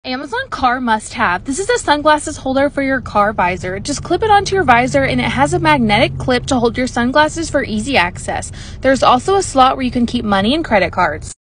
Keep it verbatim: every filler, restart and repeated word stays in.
Amazon car must-have. This is a sunglasses holder for your car visor. Just clip it onto your visor and it has a magnetic clip to hold your sunglasses for easy access. There's also a slot where you can keep money and credit cards.